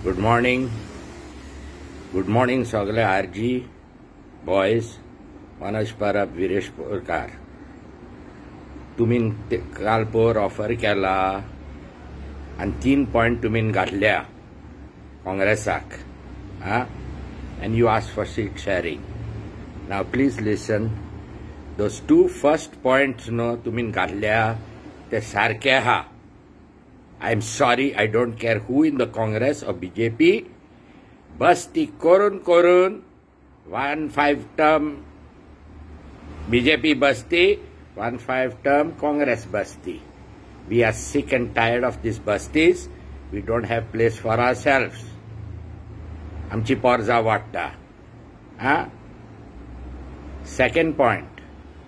Good morning. Good morning, सगळे RG boys. Manoj परब, वीरेश पोरकार. तुम्ही काल पोर ऑफर केला आणि 3 पॉइंट तुम्ही घातल्या काँग्रेसाक, and you asked for seat sharing. Now please listen. Those 2 first points तुम्ही घातल्या ते सारखे आहा. I'm sorry, I don't care who in the Congress or BJP. Basti korun 1-5 term BJP basti, 1-5 term Congress basti. We are sick and tired of these bastis. We don't have place for ourselves. Amchi porza vatta. Second point.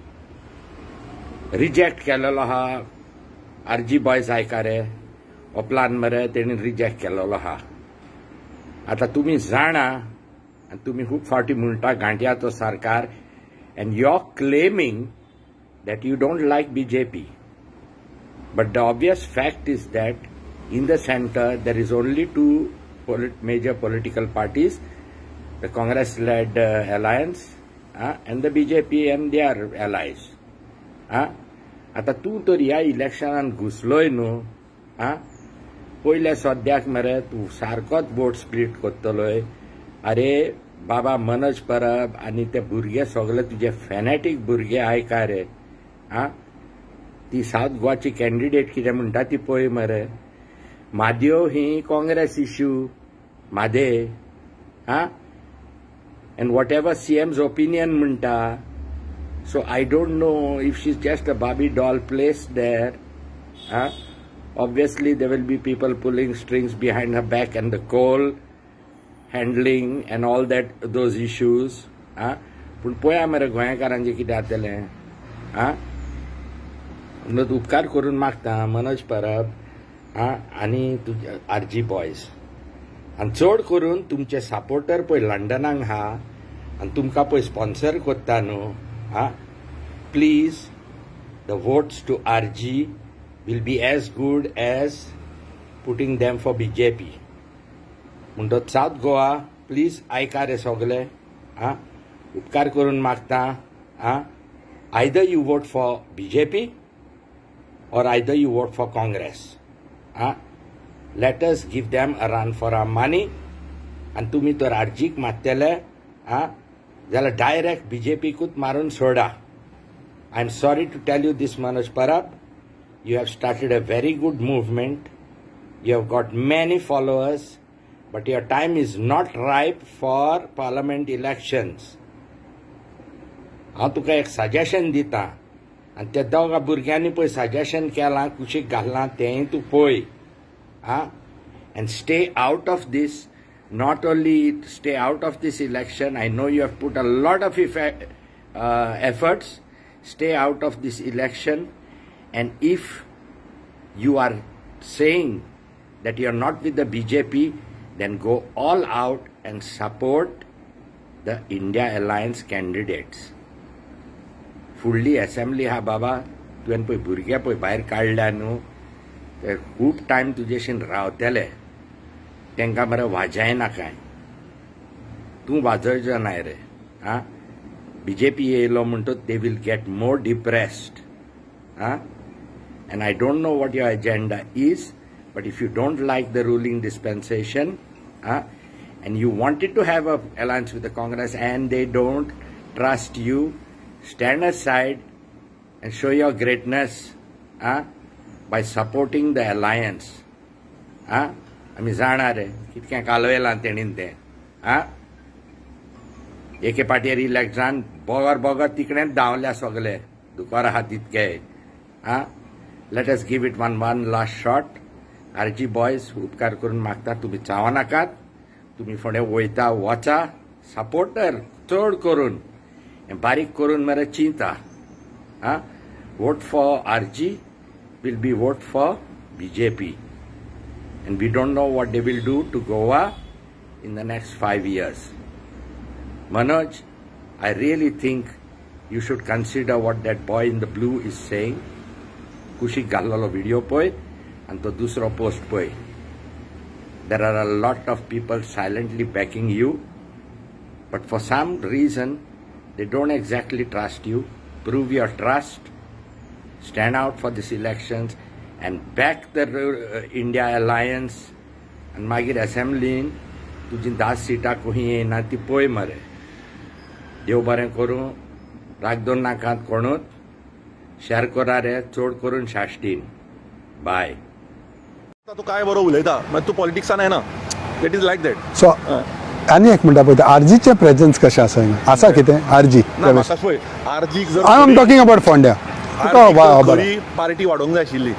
Reject केलेलो हा RG boys आयकारे. Plan मरे तेणी reject केलेलो हा. आता तुम्ही जाणा आणि तुम्ही खूप फावटी म्हणटा गांठया तो सरकार, and you're claiming that you don't like BJP. But the obvious fact is that in the center there is only 2 major political parties, the Congress-led alliance and the BJP and their allies. आता तू तर या इलेक्शनान घुसलोय न्हू. पयले सद्याक मरे तू सारकोच वोट स्प्लिट करतलोय. अरे बाबा मनोज परब आनी ते भुरगे सगळे तुझे फॅनेटिक भुरगे आयका रे. ती साउथ गोवाची कॅन्डिडेट कितें म्हणटा ती पळय मरे. म्हाद्यो ही काँग्रेस इश्यू म्हादे. And whatever CM's opinion म्हणटा. So I don't know if she's just a Barbie doll placed there. Obviously, there will be people pulling strings behind her back and the coal handling and all that, those issues. पण पळया मरे गोंयकारांचे कितें जातलें. म्हणून उपकार करून मागता मनोज परब आनी तुजे RG boys, आनी चड करून तुमचे सपोर्टर पळय लंडनाक हा आनी तुमकां पळय स्पॉन्सर करता न्हू. Please, the votes to RG will be as good as putting them for BJP. Mundot South Goa, please aika re sogle. Upkar korun magta. Either you vote for BJP or either you vote for Congress. Let us give them a run for our money. And tumi tor RG mattele. Jala direct BJP kut marun soda. I'm sorry to tell you this, Manoj Parab. You have started a very good movement. You have got many followers, but your time is not ripe for parliament elections. हांव तुका एक suggestion दिता आनी त्या दोगा भुरग्यांनी पळय suggestion केलां कुशीक घालना तेंय तूं पळय. And stay out of this. Not only stay out of this election, I know you have put a lot of efforts. Stay out of this election, and if you are saying that you are not with the BJP, then go all out and support the India Alliance candidates. Fully assembly ha baba, तुवें पळय भुरगे पळय भायर काडल्या न्हू, ते खूब time तुजेशीन रावतले. तेंकां मरे वाजयना काय. तूं वाजयचो नाय रे. BJP येयलो म्हणटच they will get more depressed. And I don't know what your agenda is, but if you don't like the ruling dispensation, and you wanted to have an alliance with the Congress and they don't trust you, stand aside and show your greatness by supporting the alliance. आमी जाणा रे कितकें कालवेलां तेणीन तें. एके पाटयेर election Bogar तिकडेच धांवल्या सगळे दुकोर आहा तितके. Let us give it one last shot. RG boys, उपकार करून मागता तुम्ही चावा नाकात. तुम्ही फुडें वयता वचा. सपोर्टर चड करून बारीक करून मरे चिंता. Vote for RG will be vote for BJP. And we don't know what they will do to Goa in the next 5 years. Manoj, I really think you should consider what that boy in the blue is saying. Kushik Gallalo video poi and to dusro post poi. there are a lot of people silently backing you, but for some reason they don't exactly trust you. Prove your trust, stand out for these elections and back the India alliance, and मागीर assemblyन तुजी 10 सीटां कोही येना ती पळय मरे. देव बरें करूं. राग दोन नाकांत कोणूच. शेअर करा रे, चड करून शाश्टीन. बाय. तू काय बरो उलयता, मागीर तू पॉलिटिक्सान येना. It is like that. So आनी एक म्हणटा पळय, आरजीचे प्रेझन्स कशें आसा हिंगा? आसा कितें आरजी? म्हाका पळय, आरजीक जर आय एम टॉकिंग अबाउट फोंड्या. खरी पार्टी वाडोवंक जाय आशिल्ली.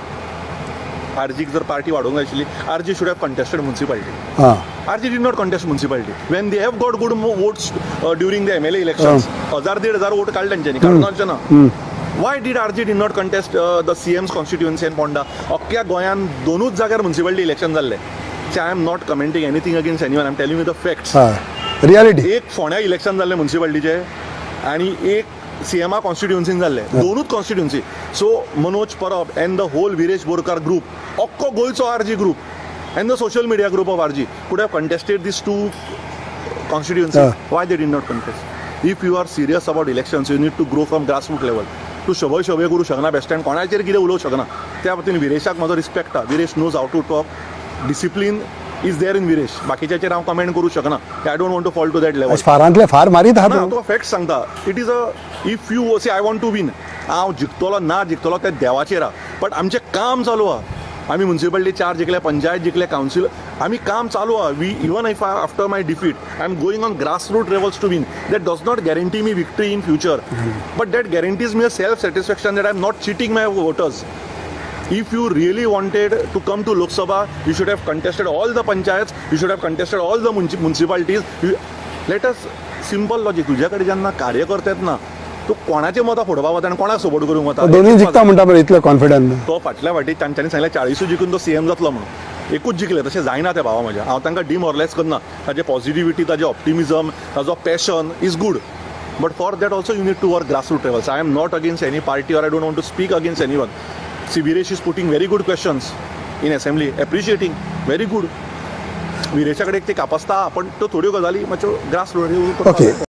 आरजीक जर पार्टी वाडोवंक जाय आशिल्ली, R G should have contested municipality. RG did not contest municipality. When they have got good votes during the MLA elections, 1000-1500 vote काढले त्यांच्यानी, काढूनाचे ना. Why did RG did not contest the CM's constituency in Ponda? अख्ख्या गोंयान दोनूच जाग्यार municipality election जाल्ले. I am not commenting anything against anyone. I am telling you the facts. Reality. एक फोंड्या election जाल्ले म्युनिसिपालिटीचे आणि एक CMA कॉन्स्टिट्युएन्सीन जाल्ले. दोनूच कॉन्स्टिट्युएन्सी. सो मनोज परब and the whole Viresh Borkar group, अख्खो गोंयचो RG group and the social media group of RG could have contested these two constituencies. Why they did not contest? If you are serious about elections, you need to grow from grassroots level. तू शबय करू शकना, best stand कोणाचेर कितें उलोवंक शकना. त्या खातीर विरेशाक म्हजो रिस्पेक्ट आहा. Viresh knows how to talk. Discipline is there in Viresh. बाकीच्याचेर हांव कमेंट करूं शकना. I don't want to fall to that level. फारांतले फार मारीत आहा. हांव तुका फॅक्ट सांगता. It is a if you say I want to win, हांव जिखतलो ना जिखतलो ते देवाचेर आहा. बट आमचें काम चालू आहा. आम्ही म्युनिसिपालिटी 4 जिंकले, पंचायत जिंकले, काउन्सिल. आम्ही काम चालू आहे. We even if after my defeat I am going on grassroot levels to win. That does not guarantee me victory in future, but that guarantees me a self satisfaction that I am not cheating my voters. If you really wanted to come to Lok Sabha, you should have contested all the panchayats, you should have contested all the municipalities. Let us simple logic. तुझ्याकडे जेन्ना कार्यकर्ते आहेत ना, तू कोणाचे मतां फोडपा वता आनी कोणाक सपोर्ट करूंक वता? दोन्ही जिखता म्हणटा मरे, इतलो कॉन्फिडंट. तो फाटल्या फाटी तांच्यांनी सांगलें 40 जिखून तो CM जातलो म्हणून. एकूच जिखले, तशें जायना ते भावा म्हज्या. हांव तांकां डिमॉरलायज करना. ताजे पॉझिटिव्हिटी, ताजे ऑप्टिमिजम, ताजो passion is good. But for that also you need to work grassroot levels. I am not against any party और I don't want to speak against anyone. See, Viresh is putting very good questions in assembly, appreciating, very good. विरेशाकडे एक ते कापसता, पण तो थोड्यो गजाली मातश्यो grass road.